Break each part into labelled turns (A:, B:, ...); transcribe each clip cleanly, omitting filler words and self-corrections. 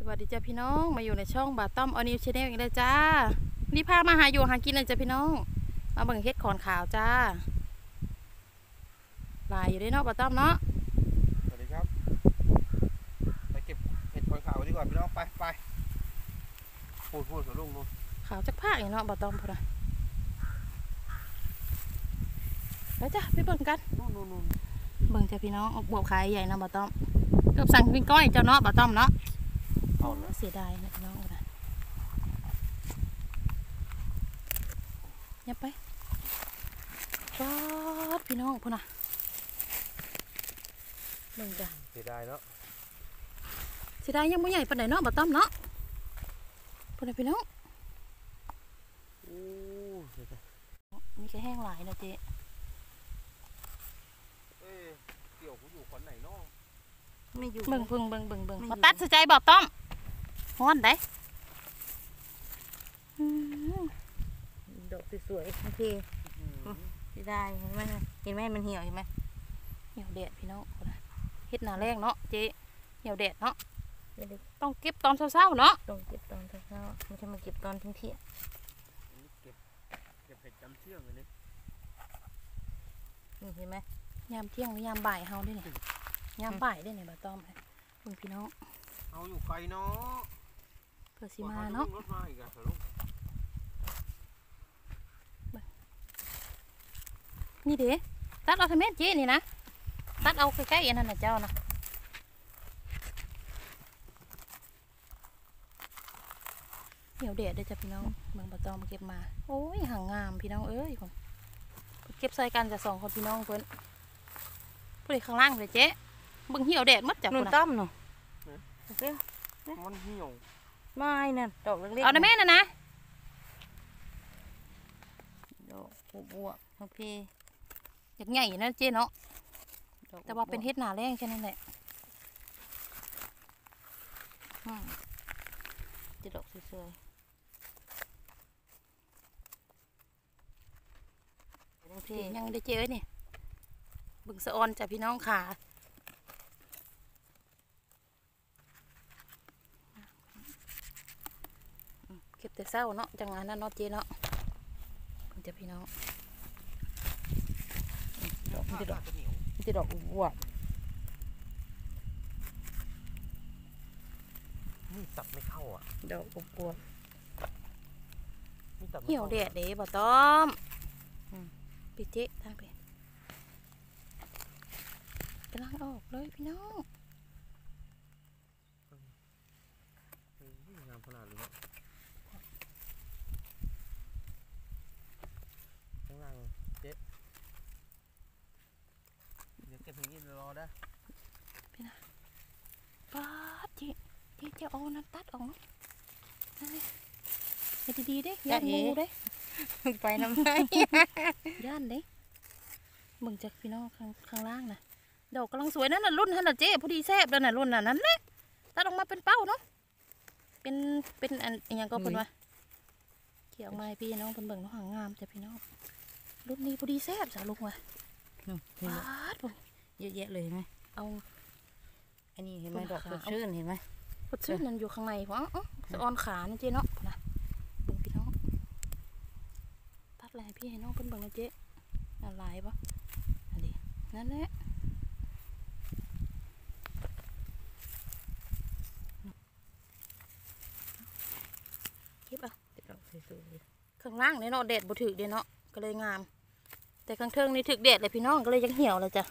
A: วัสดีจ้าพี่น้องมาอยู่ในช่องบาต้อมออนิวชาแนลอีกแล้วจ้านี่พามาหาอยู่หากินเลยจ้าพี่น้องมาเบิ่งเฮ็ดขอนขาวจ้าลายอยู่ได้เนาะบาต้อมเนาะ
B: สวัสดีครับไปเก็บเห็ดขอนขาวดีกว่าพี่น้องไปพูดกับลุงนู่น
A: ขาวจักภาคอย่างเนาะบาต้อมพูดนะไปจ้าไปเบิ่งกัน
B: นู่น
A: เบิ่งจ้าพี่น้องบวบขายใหญ่เนาะบาต้อมเกือบสั่งเป็นก้อยเจ้าเนาะบาต้อมเนาะเสียดายนะพี่น้องนะยับไปว้าวพี่น้องพูดนะเบิ่งจ้า
B: เสียดายเนาะ
A: เสียดายยังไม่ใหญ่ปานใดเนาะบาต้อมเนาะพูดนะพี่น้องนี่ก็แห้งหลายนะเจ๊
B: เกี่ยวกูอยู่ขอนไหนเนาะ
A: ไม่อยู่เบิ่งมาตัดใจบอกต้อมฮ้อนได้ดอกสวยๆโอเคได้เห็นไหมมันเหี่ยวเห็นไหมเหี่ยวแดดพี่น้องเฮ็ดหน้าแรงเนาะเจ๊เหี่ยวแดดเนาะต้องเก็บตอนเช้าๆเนาะต้องเก็บตอนเช้าๆไม่ใช่มาเก็บตอนเที่ยง
B: เก็บเห็ดจำเชื่องเลยนี่
A: เห็นไหมยามเที่ยงหรือยามบ่ายเฮาได้เนี่ยยามบ่ายได้เนี่ยบาต้อมเลยคุณพี่น้อง
B: เอาอยู่ไกลเนาะ
A: เผื่อสิมาเนาะ
B: รถมาอีกอะลุง
A: นี่เด้ตัดเอาทำเม็ดเจ๊นี่นะตัดเอาใกล้ๆอันนั้นนะเจ้านะเหี่ยวแดดได้จ้ะพี่น้องเมืองบาต้อมเก็บมาโอ้ยห่างงามพี่น้องเอ้ยผมเก็บใส่กันจะ2 คนพี่น้องเพิ่นผู้ใดข้างล่างเลยเจ๊บึงเหี่ยวแดดมัดจับ
C: นุ่นต้อมเนาะ
B: มันเหี่ยว
C: ไม่นั่นดอกเล็กๆ
A: เอาในแม่น่ะนะ
C: ดอกบวบโอเค
A: อยากใหญ่นะเจ๊เนาะแต่ว่าเป็นเฮ็ดหนาแรงแค่นั้นแหละ
C: จะดอกสวย
A: ๆยังได้เจ๊นี่บึงสะออนจ้ะพี่น้องขาเก็บแต่เศร้าเนาะจังงานนั้นเนาะเจ๊เนาะจ้ะพี่น้อง
C: มันจะดอกบวบ
B: นี่ตัดไม่เข้าอ่ะ
C: ดอกบวบ
A: เหี่ยวแดดเด้บ่ต้อมปิดเจ๊ทางไปกำลังออกเลยพี่น้อง
B: งามขนาดเลยเนาะข้างล่างเจ๊เดี๋ยวเก็บอย่างนี้รอได้
A: พี่นะป๊าดเจ๊จะเอาน้ำตัดออกเนาะให้ดีๆเด้ย่านงูเด้
C: ไปน้ำไม้
A: ย่านเด้มึงจากพี่น้องข้างล่างนะดอกกำลังสวยนั่นน่ะรุ่นนั่นน่ะเจ๊พอดีแซ่บแล้วน่ะรุ่นน่ะนั้นเลยตัดออกมาเป็นเป้าเนาะเป็นอันอย่างก็เป็นว่าเกี่ยวมาพี่น้องเป็นเบิ่งน้องหางงามจ้ะพี่น้องรุ่นนี้พอดีแซ่บจ้ะลูกว่ะ
C: เยอะแยะเลยไหม
A: เอา
C: อันนี้เห็นไหมดอกสดชื่นเห็นไหม
A: สดชื่นนั่นอยู่ข้างในเพราะสะออนขานี่เจ๊เนาะนะเบิ่งพี่น้องตัดอะไรพี่ให้น้องเป็นเบิ่งนะเจ๊อะไรปะอันนี้นั่นแหละเก็บเอา
C: ดอกสวย
A: ๆข้างล่างเนี่ยเนาะแดดบ่ถึกเด้เนาะก็เลยงามแต่ข้างเทิงนี่ถึกแดดเลยพี่น้องก็เลยยังเหี่ยวเลยจ้ะ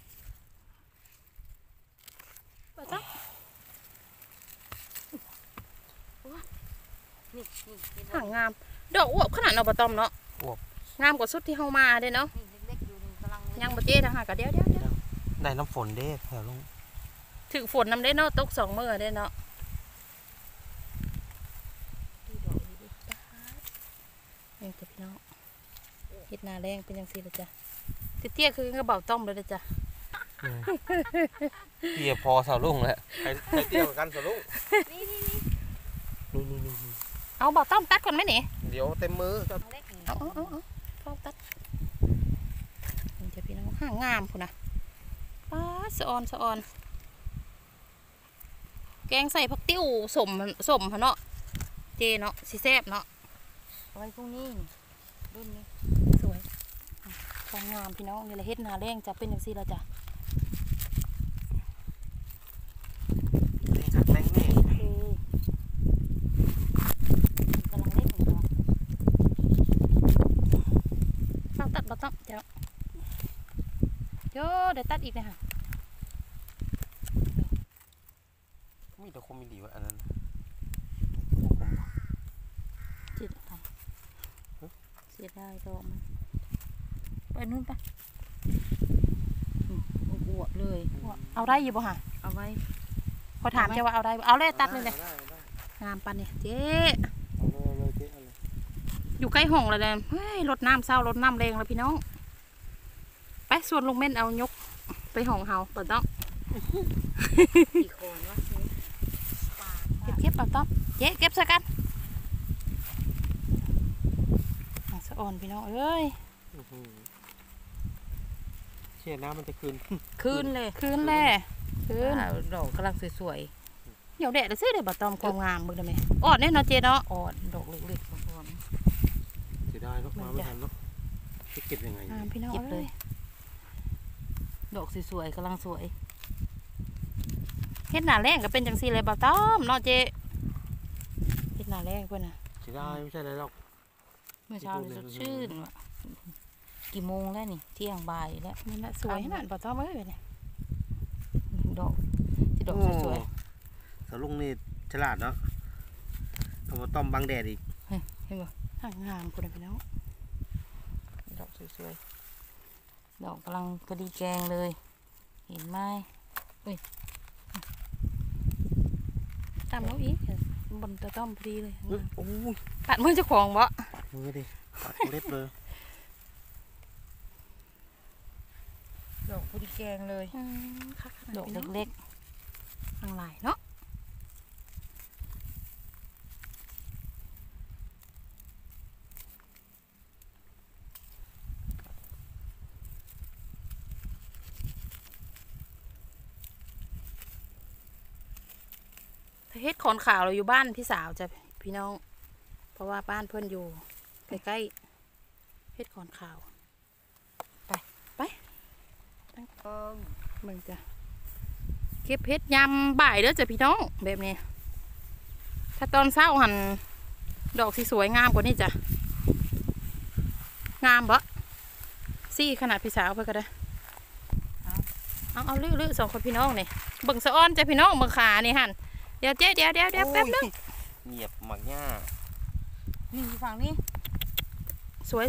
A: ไปจ้ะห่างงามดอกอวบขนาดเนาะบะตอมเนาะงามกว่าสุดที่เฮามาเด้เนาะยังบ่เจ๊ทางหากะเดี๋ยว
B: ได้น้ำฝนเด้แถวลุง
A: ถึงฝนน้ำได้เนาะตก2 มื้อได้เนาะนี่จ้ะพี่น้องเฮ็ดนาแรงเป็นจังซี่ล่ะจ้ะเตี้ยคือกระเป๋าต้อมเลยจ้ะ
B: เตี้ยพอสาวลุงแหละใครเตี้ยกันสาวลุงนี่
A: เอาเบาต้อมตัดก่อนไหมนี่
B: เดี๋ยวเต็มมือ
A: เอาเข้าตัดนี่จ้ะพี่น้องห่างงามพุ่นนะป้าสะออนแกงใส่ผักติ้วสมเนาะเจเนาะสิแซ่บเนาะ
C: เอาไว้พรุ่งนี้รุ่นนี้
A: สวยความงามพี่น้องนี่แหละเฮ็ดนาแรงจะเป็นจังซี่แล้วจ้ะ
B: จัดแรงนี่
A: คือกำลังเล่นของเราต้องตัดบ่ต้องเดี๋ยวเดี๋ยวตัดอีกนะฮะ
B: มีแต่คมมีดีวะอันนั้น
C: จิตไปเสียดายดอกมันไปนู่นปะอวบเลย
A: เอาได้อยู่บ่ฮะ
C: เอาไว้
A: พอถามเจ้าว่าเอาได้เอาเลยตัดเลย
B: ได้
A: งามปันเนี่ยเจ๊
B: เอาเลยเจ๊เอาเลย
A: อยู่ใกล้ห้องเลยเฮ้ยรดน้ำเศร้ารดน้ำแรงแล้วพี่น้องไปส่วนลุงเม่นเอายกไปห้องเฮาเปิดต้อง
C: กี่คนวะ
A: เก็บเอาต้องเจ๊เก็บซะกันสะอ่อนพี่น้องเอ้ย
B: เชี่ยน้ำมันจะคืน
C: คืนเลย
A: คืนแล่คืน
C: ดอกกำลังสวย
A: เดี๋ยวแดดจะซื้อได้บ่ตอมความงามมึงได้ไหมอ่อนแน่นอนเจ๊เนาะ
C: ๆอ่อนดอกเล็กๆอ่อน
B: เสียดายเนาะมาไม่ทันเนาะจะเก็บยังไง
A: งามพี่น้อง
C: เก็บเล
A: เอ้
C: ย
A: ย
C: ดอกสวยๆกำลังสวย
A: เฮ็ดหน้าแรงก็เป็นจังซี่เลยบ่ตอมเนาะเจ๊เฮ็ดหน้าแรงเพิ่นน่ะ
B: เสียดายไม่ใช่อะไรหรอก
C: เมื่อเช้านี่สดชื่นว่ะกี่โมงแล้วนี่เที่ยงบ่ายแล้ว
A: นี่น่ะสวยขนาดบ่ตอมเอ้ยเนี่ย
C: ดอกที่ดอกสวย
B: สาวลุงนี่ฉลาดเนาะเอามาต้มบังแดดอีก
C: ๆเห็นปะ
A: งามพุ่นน่ะพี่น้อง
C: ดอกสวยๆดอกกำลังพอดีแกงเลย เห็นไหม
A: ตามแล้วอีกบนตะต้อมพอดีเลย
B: โอ้ย
A: ปัดมือเจ้าของบ่
B: มือดิปัดเล็บเลย
C: ดอกพอดีแกงเลย
A: คักขนา
C: ดอก
A: พี่น้อง
C: เล็ก
A: ทางหลายเนาะเฮ็ดขอนขาวเราอยู่บ้านพี่สาวจ้ะพี่น้อง เพราะว่าบ้านเพื่อนอยู่ใกล้ๆเฮ็ดขอนขาวมึงจ้ะเก็บเฮ็ดยำบ่ายเด้อจ้ะพี่น้องแบบนี้ ถ้าตอนเช้าหันดอกสีสวยงามกว่านี้จ้ะงามบ่ซี่ขนาดพี่สาวเพื่อก็ได้เอาลื้อๆสองคนพี่น้องนี่เบิ่งสะอ้อนจ้ะพี่น้องเบิ่งขานี่หันเดี๋ยวเจ๊เดี๋ยวแป๊บนึง
B: เหยียบหมักหญ้า
C: นี่อยู่ฝั่งนี้
A: สวย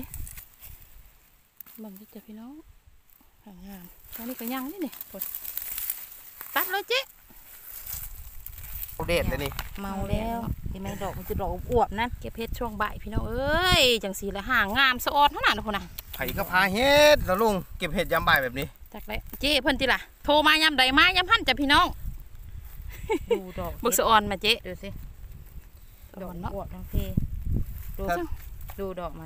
A: เบิ่งจ้ะพี่น้องงามอันนี้ก็ยังนี่ตัดเลยเจ๊
B: เอาเด็ดเลยนี่
C: เมาแล้วเห็นไหมดอกมันจะดอกอวบๆนั่น
A: เก็บเฮ็ดช่วงบ่ายพี่น้องเอ้ยจังสีละห่างงามสะออดเท่านั้นนะพุ่นน่ะ
B: ไผ่ก็พาเฮ็ดแล้วลุงเก็บเห็ดยามบ่ายแบบนี้
A: จักเลยเจ๊เพิ่นติล่ะโทรมายามใดมายามหั่นจ้ะพี่น้อง
C: ดูดอก
A: บึกสะออนมาเจ๊
C: ดูสิ
A: สะ
C: ด
A: อ
C: อ
A: อก นเนาะ
C: อวบทั้งเพดู
B: ครับ
C: ดูดอกมัน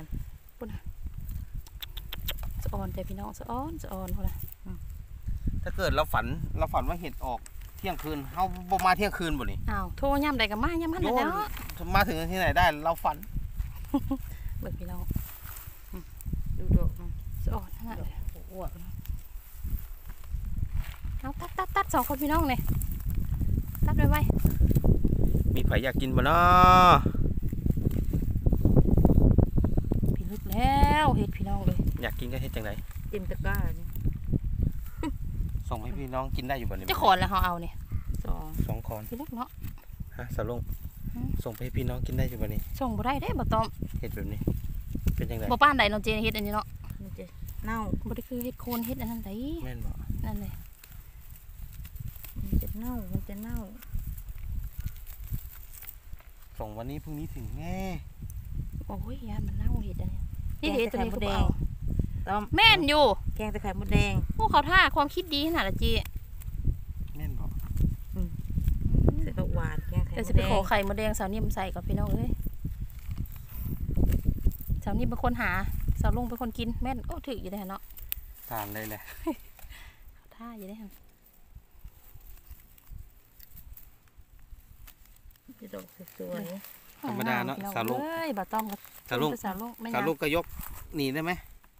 A: สะออนจ้ะพี่น้องสะออนพุ่นน่ะ
B: ถ้าเกิดเราฝันว่าเห็ดออกเที่ยงคืนเฮาบ่มาเที่ยงคืนบ่นี่
A: อ้าวโทรยามใดก็มายามหั่น
B: โย
A: นั่น
B: น
A: แหล้ว
B: มาถึงที่ไหนได้เราฝัน
A: เบิ่งพี่น้อง
C: ดูดอกมัน
A: สะออนทั้งนั้น
C: ดอ
A: เล
C: ก
A: ย
C: อวบๆนะ
A: เอาตัดสองคนพี่น้องนี่ตัดไว้
B: มีไผอยากกินบ่เนาะ
A: พี่ลึกแล้วเฮ็ดพี่น้องเลย
B: อยากกินก็เฮ็ดจังได
C: เต็มตะกร้านี่
B: ส่งให้พี่น้องกินได้อยู่บ่นี่
A: เจะขอนแล้วเฮาเอานี่
C: 2
B: 2คอน
A: พี่ลึกเนาะ
B: ฮะสาวลุง
A: อืม
B: ส่งไปให้พี่น้องกินได้อยู่บ่นี่
A: ส่งบ่ได้เด้บ่ตอม
B: เฮ็ดแบบนี้เป็นจังได
A: บ่ป้านใดเนาะเจเฮ็ดอันนี้เนาะ
C: มันจะเน่า
A: บ่ได้คือเฮ็ดโคนเฮ็ดอันนั้นได
B: แม่นบ่
A: นั่นเลย
C: มันจะเน่ามันจะเน่า
B: ส่งวันนี้พรุ่งนี้ถึงแน่
A: โอ้ยยานมันเน่าเห็ดอันนี้นี่เห็ดตัวนี้ก็บ่เอา
C: ต้อม
A: แม่นอยู่
C: แกงตะไคร้มดแดง
A: พวกเขาท่าความคิดดีขนาดละจี
B: แม่นบ่
C: ใส่ดอกหวานแกงไข่
A: เดี๋ยว
C: ม
A: จะ
C: ด
A: ไป
C: แด
A: ของ ไข่มดแดงสาวนิ่มใส่กับพี่น้องเอ้ยสาวนิ่มเป็นคนหาสาวลุงเป็นคนกินแม่นโอ้ถึกอยู่ได้เนาะ
B: ทานเลยแหละ
A: เขาท่าอยู่ได้ฮะ
C: ที่ดอกสวย
B: ธรรมดาเนาะสาวลูก
A: เอ้ยบ่ต้องกับ
B: สาวลูก
A: สาวลูกไม่
B: สาวลูกก็ยกหนีได้ไหม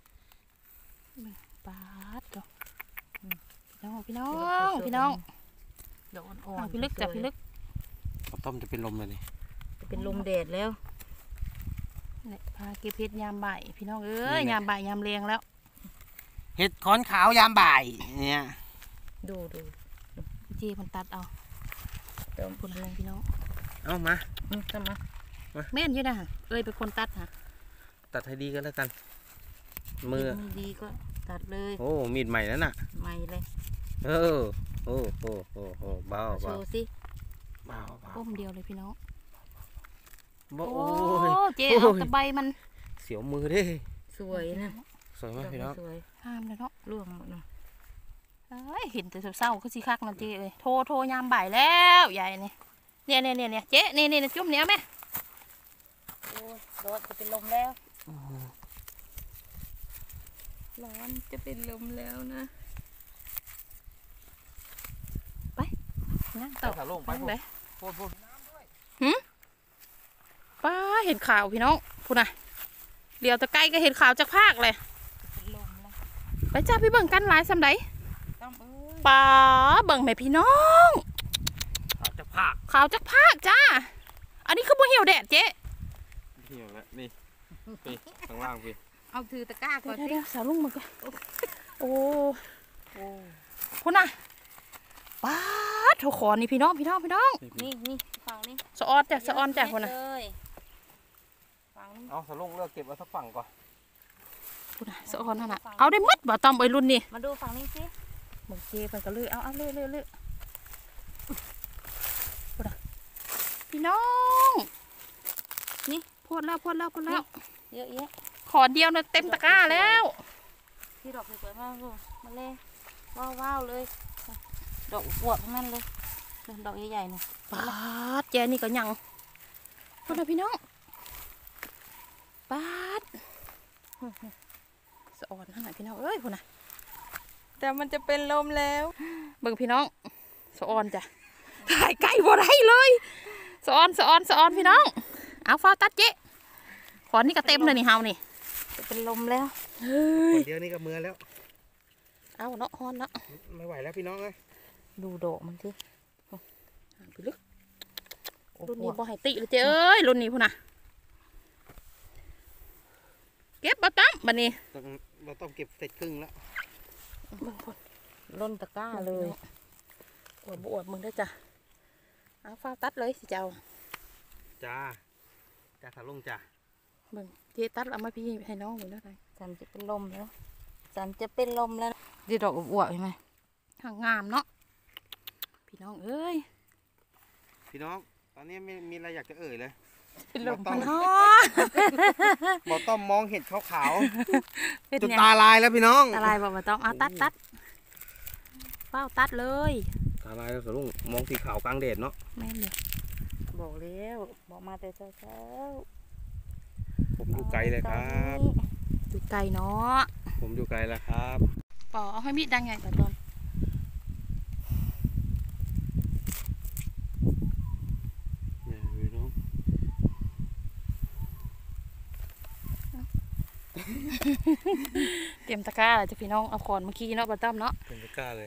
A: ปาดดอกพี่น้องพี่น้อง
C: ๆดอกอ่อ
A: เอา
C: น
A: พี่ลึกจับพี่ลึก
B: ข้าวต้มจะเป็นลมเลยนี่
C: จะเป็นลมแดดแล้ว
A: เนี่ยพาเก็บเห็ดยามบ่ายพี่น้องเอ้ยยามบ่ายยามเลียงแล้ว
B: เห็ดขอนขาวยามบ่ายเนี่ย
C: ดู
A: พี่เจมันตัดเอา
C: เติม
A: คนลงพี่น้อง
B: เอามา
C: ทำมา
A: แม่นอยู่นะเอ้ยเป็นคนตัดฮะ
B: ตัดให้ดีก็แล้วกัน มือ
C: ดีก็ตัดเลย
B: โอ้มีดใหม่แล้วน่ะ
C: ใหม่เลย
B: เออโอ้เบา
C: โช
B: เบา
C: ว์สิ
B: เบาเบา
A: ก้มเดียวเลยพี่น้อง
B: โอ้
A: โอ้
B: ย
A: เจเอาตะไบมัน
B: เสียวมือเด้
C: สวยนะ
B: สวยไหมพี่น้อง
C: สวย
A: ห้ามเลยเนาะ
C: ร่วงหมดนะ
A: เอ้ยเห็นแต่เศร้าๆก็สิคักนะเจเลยโทรยามบ่ายแล้วใหญ่เนี่ยเจ๊นี่จุ่มเนี้ยแม่
C: โอ้ยร้อนจะเป็นลมแล้วร้อนจะเป็นลมแล้วนะ
A: นั่งต่อ
B: สาวลูกไป
A: นั่งเลย
B: พูด
A: ป้าเห็นข่าวพี่น้องพูดนะเดี๋ยวตะไกลก็เห็นข่าวจากภาคเลย
C: เป็นลมแล้ว
A: ไปจ้าพี่เบิ่งกันหลายสำได
C: ต้องเอ้ย
A: ป้าเบิ่งแม่พี่น้อง
B: ขาจะพาก
A: ข่าวจากภาคจ้า อันนี้คือบ่เหี่ยวแดดเจ๊
B: เหี่ยวแล้วนี่ข้างล่างพี่
C: เอาถือตะกร้าก่อนสิ
A: เดี๋ยวสาวลุงมึงก็โอ้
C: โอ้
A: คุณน่ะป้าดโถขอนี่พี่น้อง
C: นี่ฝั่งนี้
A: สะออนจ้ะคุณน่ะ
C: เลยฝั่งนี้
B: เอาสาวลูกเลือกเก็บเอาสักฝั่งก่อน
A: คุณน่ะสะออนนั่นน่ะเอาได้หมดบ่ตอมไอ้รุ่นนี่
C: มาดูฝั่งนี้สิ
A: มึงเจ๊เพิ่นก็เลยเอาเลยคุณน่ะพี่น้องนี่พูดแล้ว
C: เยอะแยะ
A: ขอเดียวนะเต็มตะกร้าแล้ว
C: ที่ดอกสวยๆมากเลยมาเลยว้าวเลยดอกอวบทั้งนั้นเลยดอกใหญ่ๆนี่
A: ปาดแจนี่ก็ยังคุณน่ะพี่น้องปาดสะออนนั่นน่ะพี่น้องเอ้ยคุณน่ะ
C: แต่มันจะเป็นลมแล้ว
A: เบิ่งพี่น้องสะออนจ้ะถ่ายไก่บ่ได้เลยสะออนพี่น้องเอาฟ้าตัดเจ๊ขอนี่ก็เต็มเลยนี่เฮานี่
C: จะเป็นลมแล้ว
A: เฮ้ย
B: เดี๋ยวนี้ก็มือแล้ว
A: เอาเนาะฮอนเนาะ
B: ไม่ไหวแล้วพี่น้องเลย
C: ดูดอกมันสิ
A: ไปลึกรุ่นนี้บ่ให้ติเลยเจ๊เอ้ยรุ่นนี้พุ่นน่ะเก็บบ่ตั้มบัดนี้
B: เราต้องเก็บเสร็จครึ่งแล้ว
A: เบิ่งพุ่น
C: ล้นตะกร้าเลย
A: อวดบ่อวดมึงได้อจ้ะเอาฟ้าตัดเลยสิเจ้า
B: จ้าสาวลูกจ้า
A: เบิ่งเจ๊ตัดเอามาพี่ให้น้องอยู่แล้วไง
C: สันจะเป็นลมแล้วสันจะเป็นลมแล้วดีดอกอวบๆเห็นไหม
A: ทางงามเนาะพี่น้องเอ้ย
B: พี่น้องตอนนี้ไม่มีอะไรอยากจะเอ่ยเลย
A: เป็นลม
B: ต้
A: มั
B: อง
A: นฮอด
B: บอกต้องมองเห็ดขาว
A: เป็น
B: ๆจน
A: ไง
B: ตาลายแล้วพี่น้อง
A: อะไรบอกว่าต้องเอาตัดเป้าตัดเลย
B: ตาลายแล้วสาวลูกมองสีขาวกลางแดดเนาะ
A: แม่นเลย
C: บอกแล้วบอกมาแต่เช้า
B: ผมอยู่ไกลเลยครับ
A: อยู่ไกลเนาะ
B: ผมอยู่ไกลแล้วครับ
A: ปอเอาให้มีดดังไงแต่ตอน
B: เนี่ยพี่น้อง
A: เตรียมตะกร้าเลยจ้ะพี่น้องเอาขอนเมื่อกี้เนาะปลาตั้มเนาะ
B: ผมไม่กล้าเลย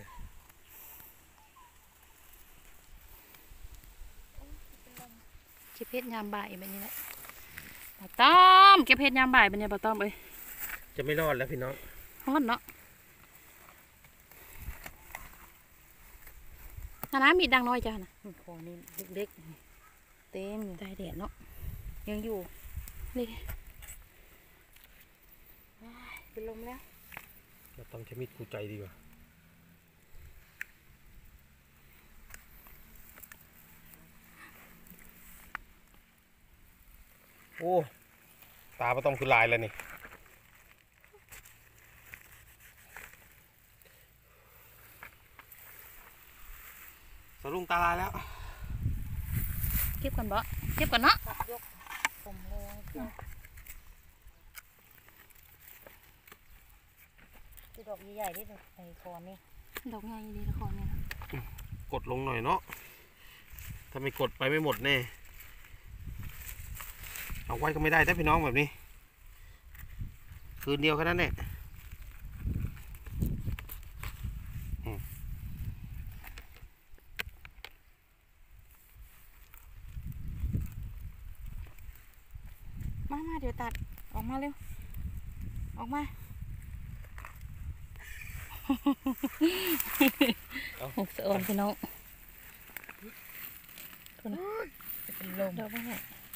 A: เก็บเพชรยามบ่ายแบบนี้แหละปลาตั้มเก็บเพชรยามบ่ายแบบนี้ปลาตั้มเอ้ย
B: จะไม่รอดแล้วพี่น้อง
A: ฮ้อนเนาะถ้าน้ำมีดดังน้อยจ้ะนะ
C: ๆของนี่เล็กๆเต็มอยู่
A: ใจแดดเนาะ
C: ยังอยู่
A: นี่
C: เป็นลมแล้ว
B: เราต้องใช้มีดคู่ใจดีกว่าโอ้ตาไม่ต้องคือลายแล้วนี่สาวลุงตาลายแล้ว
A: เก็บก่อนบ่เก็บก่อนเนาะ
C: ยกผมแรงเชียวที่ดอกใหญ่ๆที่ในคอนี่
A: ดอกไงดีละครเนี่ยนะ
B: กดลงหน่อยเนาะถ้าไม่กดไปไม่หมดแน่เอาไว้ก็ไม่ได้ถ้าพี่น้องแบบนี้คืนเดียวแค่นั้นแหละ
C: มาเดี๋ยวตัดออกมาเร็วออกมา
A: หกสะออนพี่น้องคนนะ
C: เป็นลม
A: ดอกไม่ใหญ่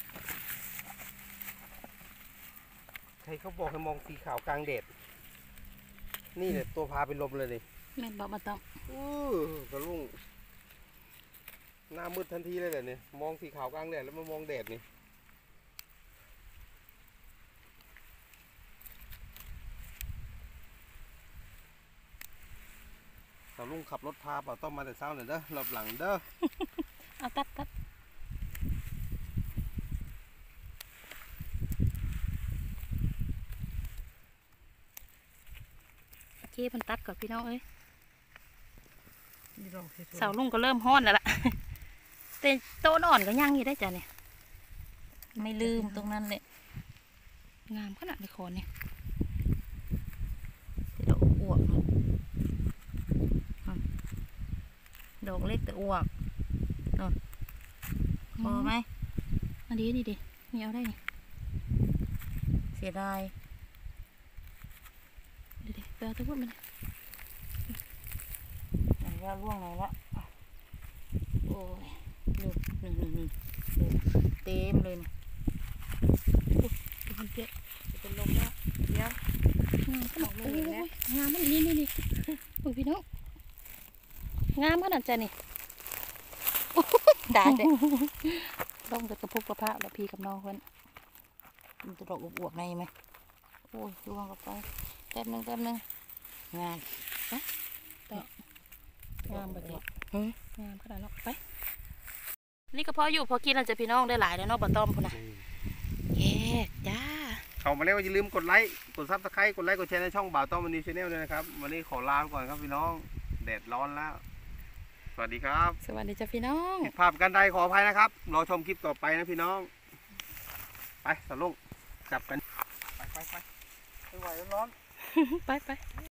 B: ใครเขาบอกให้มองสีขาวกลางแดดนี่แหละตัวพาเป็นลมเลยนี่
A: แม่นบอกมาต้อง
B: กระลุงหน้ามืดทันทีเลยแหละเนี่ยมองสีขาวกลางแดดแล้วมามองแดดนี่กระลุงขับรถพาเปล่าต้องมาแต่เช้าหน่อยเด้อหลบหลังเด้อ
A: เอาตัดโอเคมันตัดก่อนพี่น้องเอ้ย
C: นี่ดอกสวยๆ
A: เสาลุงก็เริ่มฮ้อนแล้วล่ะ แต่โตนอ่อนก็ย่างอยู่ได้จ้ะเนี่ย
C: ไม่ลืมตรงนั้นเลย
A: งามขนาดในคอเนี่ย
C: ที่ดอกอวบเนอะดอกเล็กแต่อวบนนพอไหม
A: อันนี้นี่ดิมีเอาได้นี่
C: เสียดาย
A: เดี๋ยวไปเอาตัวพูดมาเลย
C: ไหนว่าร่วงไหนละโอ้ยดูนี่เต็มเลยนะ
A: ดูมันเปียก
C: จะเป็นลมแล้วเดี๋ยว
A: งามขนาด
C: ไม่เห็นแล้ว
A: งามมันนี่ดูพี่น้องงามขนาดจ้ะนี่
C: ได้เลย
A: ต้องจะกระพุกกระเพาะกับพี่กับน้องคน
C: มันจะดอกอวบๆในไหมโอ้ยร่วงกับไปแป๊บนึงงาน
A: งามแบบนี้
C: เฮ้ย
A: งามขนาดเนาะไป นี่ก็พออยู่พอกินแล้วจะพี่น้องได้หลายแล้วเนาะบะต้อมพุ่นนะเย้จ้า
B: เข้ามาแล้วอย่าลืมกดไลค์กดซับสไครต์กดไลค์กดแชร์ในช่องบ่าวต้อมวันนี้ชาแนลด้วยนะครับวันนี้ขอลาไปก่อนครับพี่น้องแดดร้อนแล้วสวัสดีครับ
A: สวัสดีจ้าพี่น้อง
B: ผิดพลาดกันใดขออภัยนะครับรอชมคลิปต่อไปนะพี่น้องไปสลุงจับกันไปไม่ไหวร้อน
A: ไป